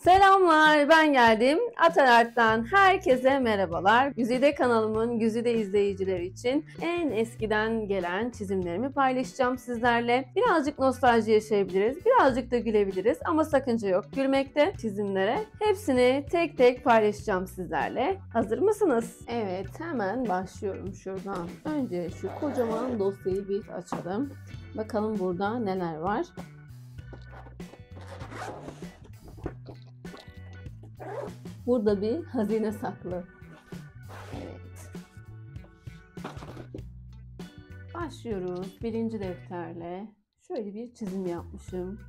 Selamlar, ben geldim. Atalart'tan herkese merhabalar. Güzide kanalımın güzide izleyicileri için en eskiden gelen çizimlerimi paylaşacağım sizlerle. Birazcık nostalji yaşayabiliriz, birazcık da gülebiliriz ama sakınca yok gülmekte çizimlere. Hepsini tek tek paylaşacağım sizlerle. Hazır mısınız? Evet, hemen başlıyorum şuradan. Önce şu kocaman dosyayı bir açalım. Bakalım burada neler var. Burada bir hazine saklı. Evet. Başlıyoruz. Birinci defterle. Şöyle bir çizim yapmışım.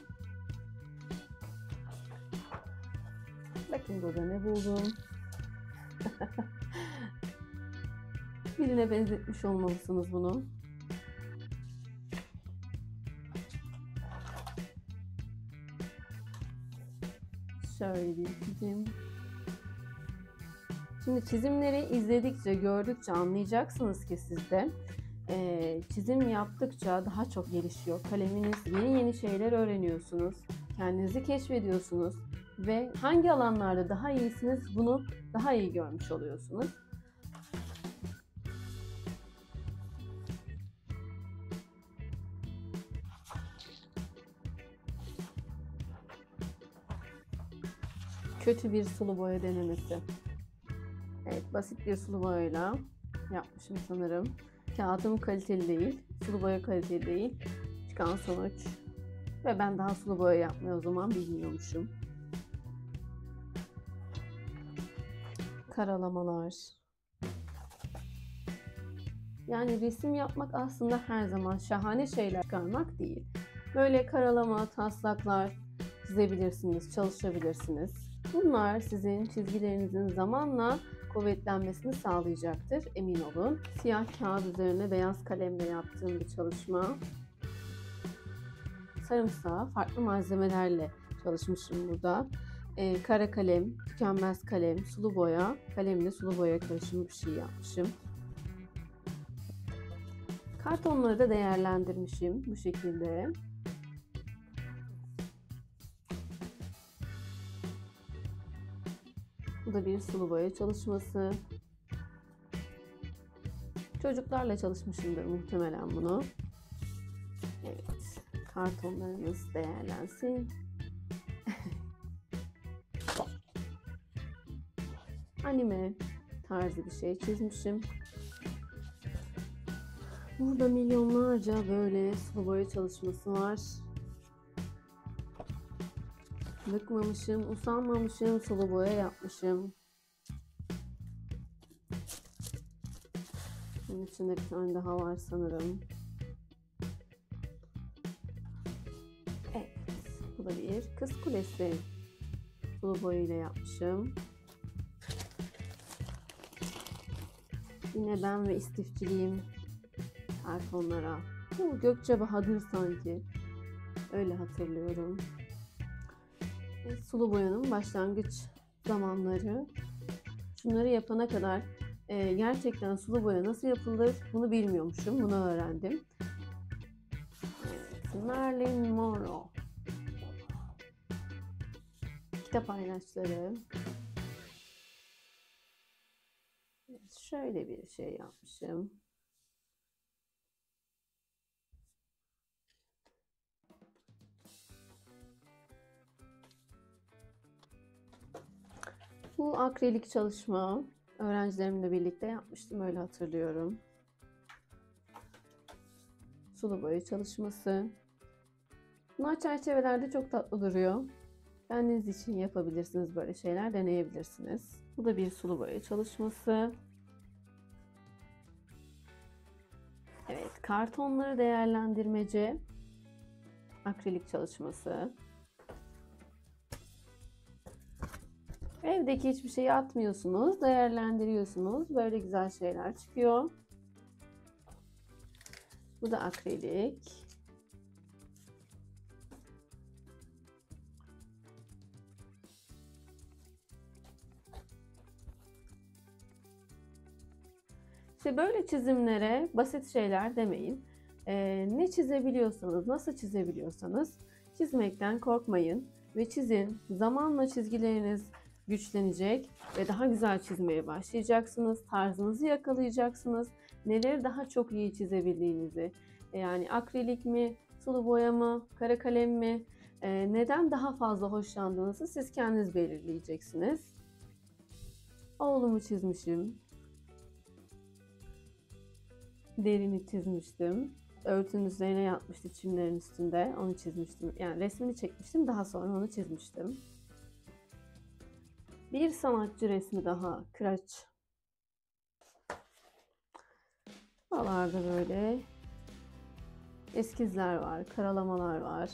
Bakın burada ne buldum. Birine benzetmiş olmalısınız bunu. Şöyle bir çizim. Şimdi çizimleri izledikçe, gördükçe anlayacaksınız ki siz de çizim yaptıkça daha çok gelişiyor. Kaleminiz yeni şeyler öğreniyorsunuz. Kendinizi keşfediyorsunuz ve hangi alanlarda daha iyisiniz bunu daha iyi görmüş oluyorsunuz. Kötü bir sulu boya denemesi. Evet, basit bir sulu boyayla yapmışım sanırım. Kağıdım kaliteli değil, sulu boya kaliteli değil. Çıkan sonuç. Ve ben daha sulu boya yapmayı o zaman bilmiyormuşum. Karalamalar. Yani resim yapmak aslında her zaman şahane şeyler çıkarmak değil. Böyle karalama, taslaklar çizebilirsiniz, çalışabilirsiniz. Bunlar sizin çizgilerinizin zamanla kuvvetlenmesini sağlayacaktır, emin olun. Siyah kağıt üzerine beyaz kalemle yaptığım bir çalışma. Sarımsağı farklı malzemelerle çalışmışım burada. Kara kalem, tükenmez kalem, sulu boya, kalemle sulu boya karışımı bir şey yapmışım. Kartonları da değerlendirmişim bu şekilde. Bu da bir sulu boya çalışması. Çocuklarla çalışmışımdır muhtemelen bunu. Evet, kartonlarımız değerlensin. Anime tarzı bir şey çizmişim. Burada milyonlarca böyle sulu boya çalışması var. Bıkmamışım, usanmamışım, sulu boya yapmışım. Bunun içinde bir tane daha var sanırım. Evet, bu da bir kız kulesi. Sulu boya ile yapmışım. Yine ben ve istifçiliğim kartonlara. Bu Gökçe Bahadır sanki. Öyle hatırlıyorum. Sulu boyanın başlangıç zamanları. Şunları yapana kadar gerçekten sulu boya nasıl yapılır bunu bilmiyormuşum. Bunu öğrendim. Marilyn Monroe. Kitap ayraçları. Şöyle bir şey yapmışım. Bu akrilik çalışma. Öğrencilerimle birlikte yapmıştım, öyle hatırlıyorum. Sulu boya çalışması. Bunlar çerçevelerde çok tatlı duruyor. Kendiniz için yapabilirsiniz, böyle şeyler deneyebilirsiniz. Bu da bir sulu boya çalışması. Evet, kartonları değerlendirmece. Akrilik çalışması. Evdeki hiçbir şeyi atmıyorsunuz, değerlendiriyorsunuz. Böyle güzel şeyler çıkıyor. Bu da akrilik. İşte böyle çizimlere basit şeyler demeyin. Ne çizebiliyorsanız, nasıl çizebiliyorsanız çizmekten korkmayın. ve çizin. Zamanla çizgileriniz güçlenecek ve daha güzel çizmeye başlayacaksınız. Tarzınızı yakalayacaksınız. Neleri daha çok iyi çizebildiğinizi, yani akrilik mi, sulu boya mı, kara kalem mi, neden daha fazla hoşlandığınızı siz kendiniz belirleyeceksiniz. Oğlumu çizmişim. Derini çizmiştim. Örtünün üzerine yatmıştı, çimlerin üstünde. Onu çizmiştim. Yani resmini çekmiştim. Daha sonra onu çizmiştim. Bir sanatçı resmi daha. Kıraç. Buralarda böyle eskizler var, karalamalar var.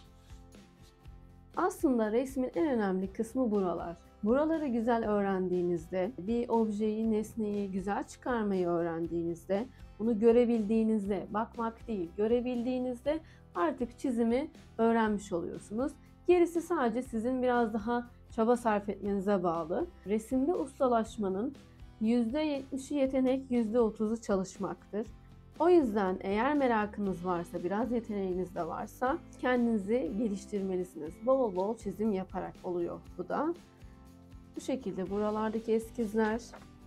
Aslında resmin en önemli kısmı buralar. Buraları güzel öğrendiğinizde, bir objeyi, nesneyi güzel çıkarmayı öğrendiğinizde, bunu görebildiğinizde, bakmak değil, görebildiğinizde artık çizimi öğrenmiş oluyorsunuz. Gerisi sadece sizin biraz daha çaba sarf etmenize bağlı. Resimde ustalaşmanın %70'i yetenek, %30'u çalışmaktır. O yüzden eğer merakınız varsa, biraz yeteneğiniz de varsa kendinizi geliştirmelisiniz. Bol bol çizim yaparak oluyor bu da. Bu şekilde buralardaki eskizler.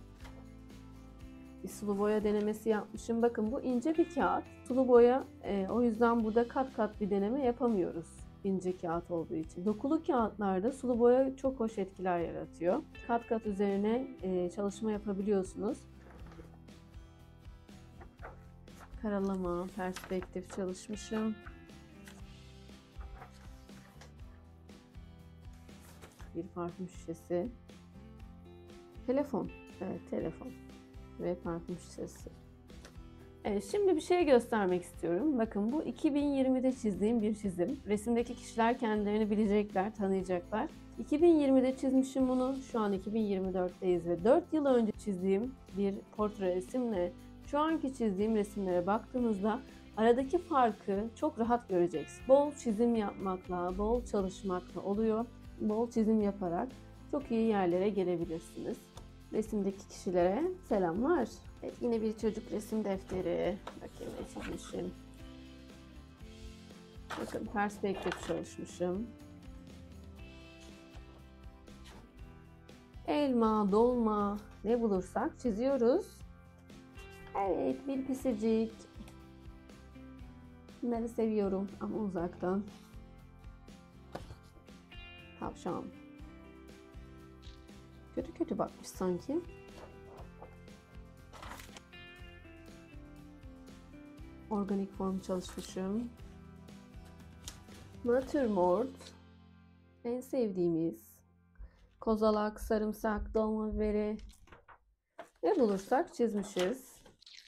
Bir sulu boya denemesi yapmışım. Bakın bu ince bir kağıt. Sulu boya o yüzden burada kat kat bir deneme yapamıyoruz. İnce kağıt olduğu için. Dokulu kağıtlarda sulu boya çok hoş etkiler yaratıyor. Kat kat üzerine çalışma yapabiliyorsunuz. Karalama, perspektif çalışmışım. Bir parfüm şişesi. Telefon. Evet, telefon. Ve parfüm şişesi. Evet, şimdi bir şey göstermek istiyorum. Bakın bu 2020'de çizdiğim bir çizim. Resimdeki kişiler kendilerini bilecekler, tanıyacaklar. 2020'de çizmişim bunu. Şu an 2024'teyiz ve 4 yıl önce çizdiğim bir portre resimle şu anki çizdiğim resimlere baktığınızda aradaki farkı çok rahat göreceksiniz. Bol çizim yapmakla, bol çalışmakla oluyor. Bol çizim yaparak çok iyi yerlere gelebilirsiniz. Resimdeki kişilere selamlar. Evet, yine bir çocuk resim defteri. Bakayım ne çizmişim. Bakın perspektif çalışmışım. Elma, dolma ne bulursak çiziyoruz. Evet, bir pisicik. Bunları seviyorum ama uzaktan. Tavşan. Kötü kötü bakmış sanki. Organik form çalışmışım. Natürmort. En sevdiğimiz. Kozalak, sarımsak, dolma biberi. Ne bulursak çizmişiz.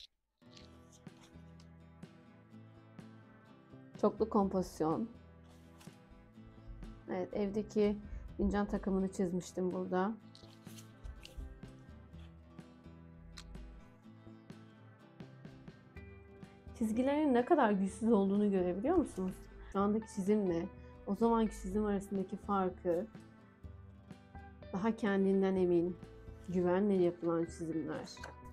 Çoklu kompozisyon. Evet, evdeki fincan takımını çizmiştim burada. Çizgilerin ne kadar güçsüz olduğunu görebiliyor musunuz? Şu andaki çizimle o zamanki çizim arasındaki farkı, daha kendinden emin, güvenle yapılan çizimler.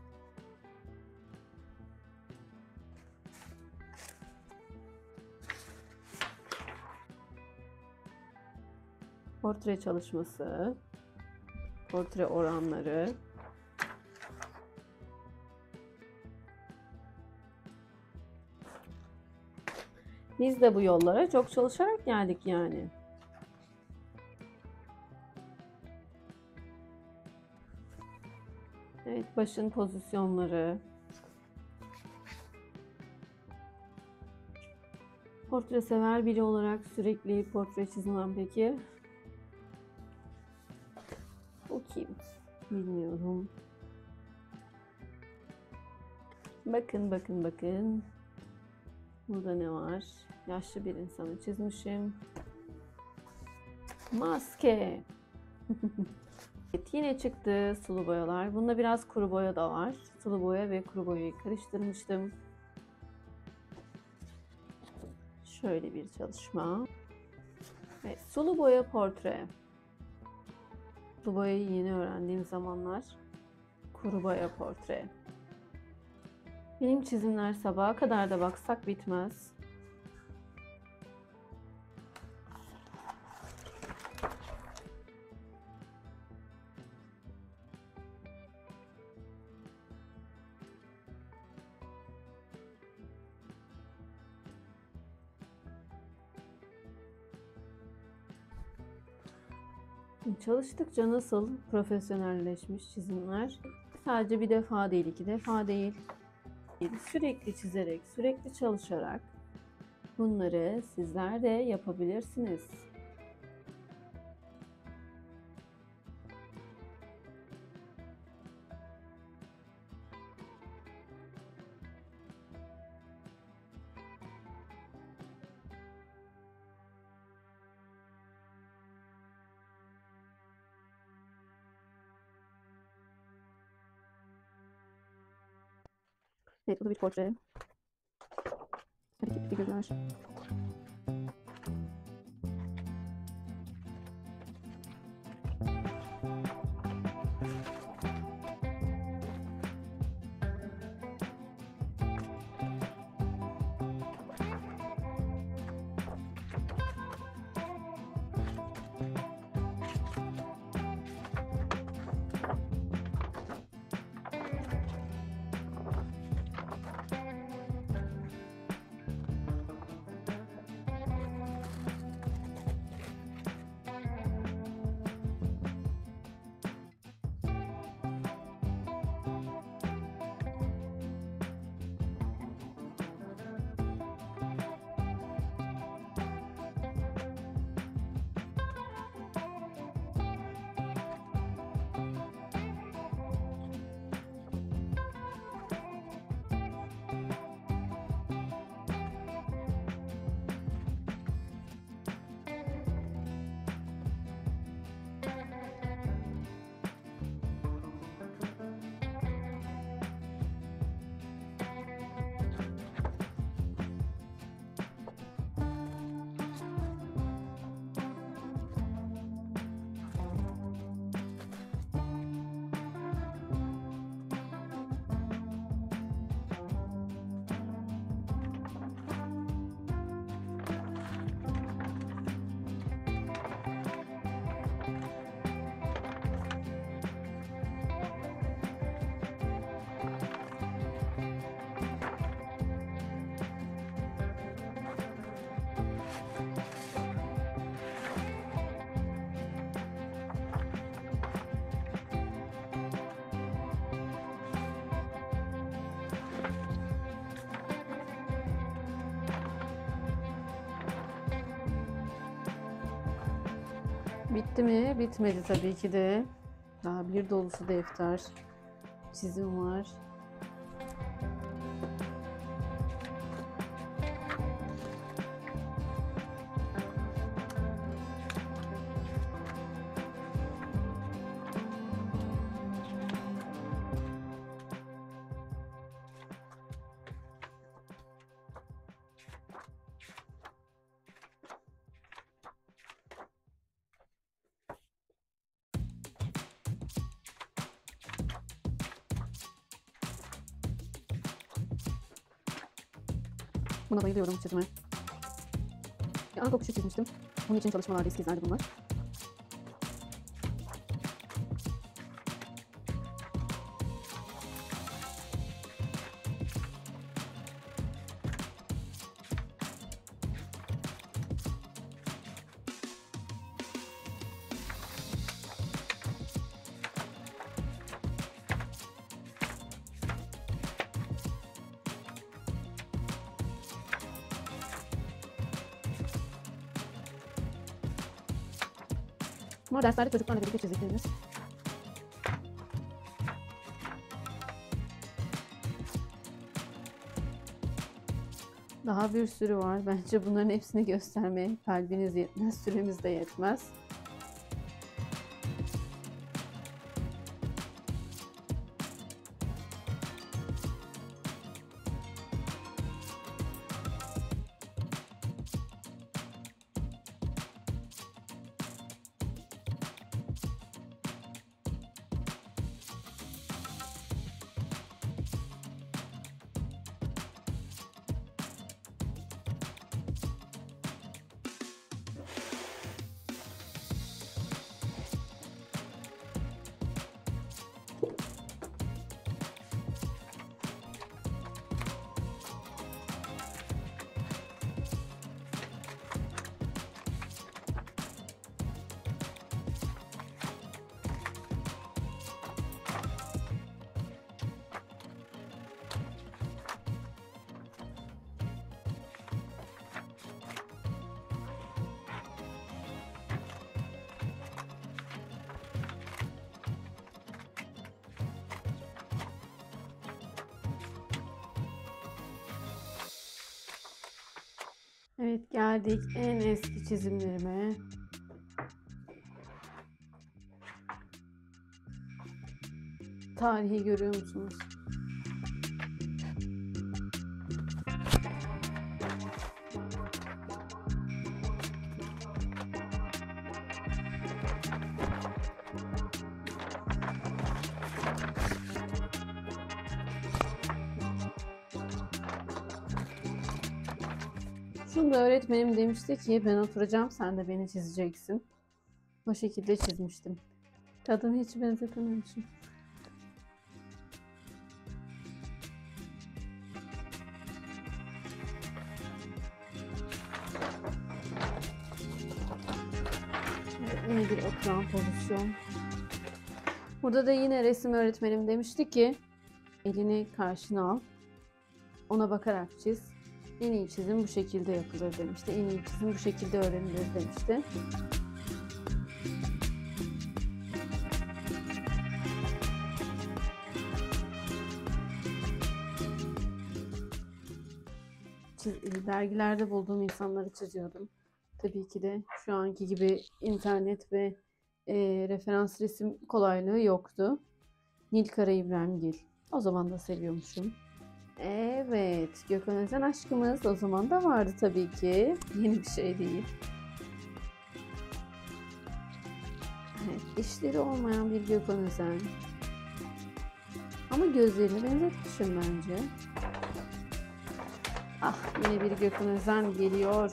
Portre çalışması, portre oranları. Biz de bu yollara çok çalışarak geldik yani. Evet, başın pozisyonları. Portre sever biri olarak sürekli portre çizmem peki. O kim? Bilmiyorum. Bakın, bakın, bakın. Burada ne var? Yaşlı bir insanı çizmişim. Maske. Evet, yine çıktı sulu boyalar. Bunda biraz kuru boya da var. Sulu boya ve kuru boyayı karıştırmıştım. Şöyle bir çalışma. Evet, sulu boya portre. Sulu boyayı yeni öğrendiğim zamanlar. Kuru boya portre. Benim çizimler sabaha kadar da baksak bitmez. Çalıştıkça nasıl profesyonelleşmiş çizimler? Sadece bir defa değil, iki defa değil. Sürekli çizerek, sürekli çalışarak bunları sizler de yapabilirsiniz. Evet, bu da bir portre. Hareketli figürler. Bitti mi? Bitmedi tabii ki de. Daha bir dolusu defter, çizim var. Buna bayılıyorum çizime. Anka kuşu çizmiştim. Bunun için çalışmalarda eskizlerdi bunlar. Ama derslerde çocuklarla birlikte çizdiklerimiz. Daha bir sürü var. Bence bunların hepsini göstermeye kalbiniz yetmez, süremiz de yetmez. Evet, geldik en eski çizimlerime. Tarihi görüyor musunuz? Şunu da öğretmenim demişti ki ben oturacağım, sen de beni çizeceksin. O şekilde çizmiştim. Kadını hiç benzetememişim. Evet, yine bir oturan pozisyon. Burada da yine resim öğretmenim demişti ki elini karşına al. Ona bakarak çiz. En iyi çizim bu şekilde yapılır demişti. En iyi çizim bu şekilde öğrenilir demişti. Dergilerde bulduğum insanları çiziyordum. Tabii ki de şu anki gibi internet ve referans resim kolaylığı yoktu. Nilkara İbrahimgil. O zaman da seviyormuşum. Evet, Gökhan Özen aşkımız o zaman da vardı tabii ki. Yeni bir şey değil. Evet, dişleri olmayan bir Gökhan Özen. Ama gözlerini benzetmişim bence. Ah, yine bir Gökhan Özen geliyor.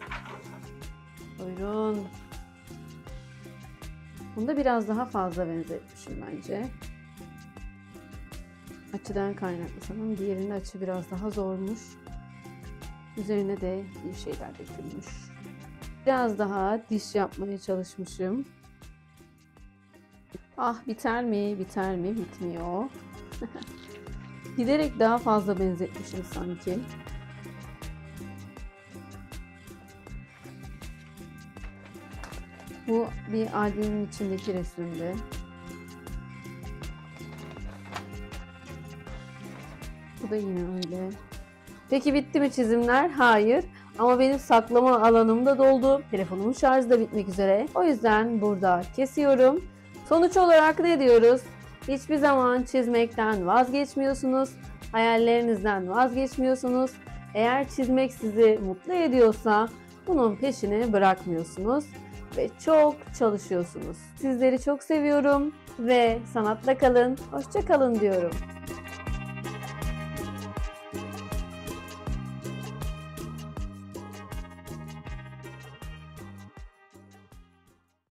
Buyurun. Bunu da biraz daha fazla benzetmişim bence. Açıdan kaynaklı sanırım. Diğerinin açı biraz daha zormuş. Üzerine de bir şeyler dökülmüş. Biraz daha diş yapmaya çalışmışım. Ah, biter mi? Biter mi? Bitmiyor. Giderek daha fazla benzetmişim sanki. Bu bir albümün içindeki resimdi. Bu da yine öyle. Peki bitti mi çizimler? Hayır. Ama benim saklama alanım da doldu. Telefonumun şarjı da bitmek üzere. O yüzden burada kesiyorum. Sonuç olarak ne diyoruz? Hiçbir zaman çizmekten vazgeçmiyorsunuz. Hayallerinizden vazgeçmiyorsunuz. Eğer çizmek sizi mutlu ediyorsa bunun peşini bırakmıyorsunuz ve çok çalışıyorsunuz. Sizleri çok seviyorum ve sanatla kalın, hoşça kalın diyorum.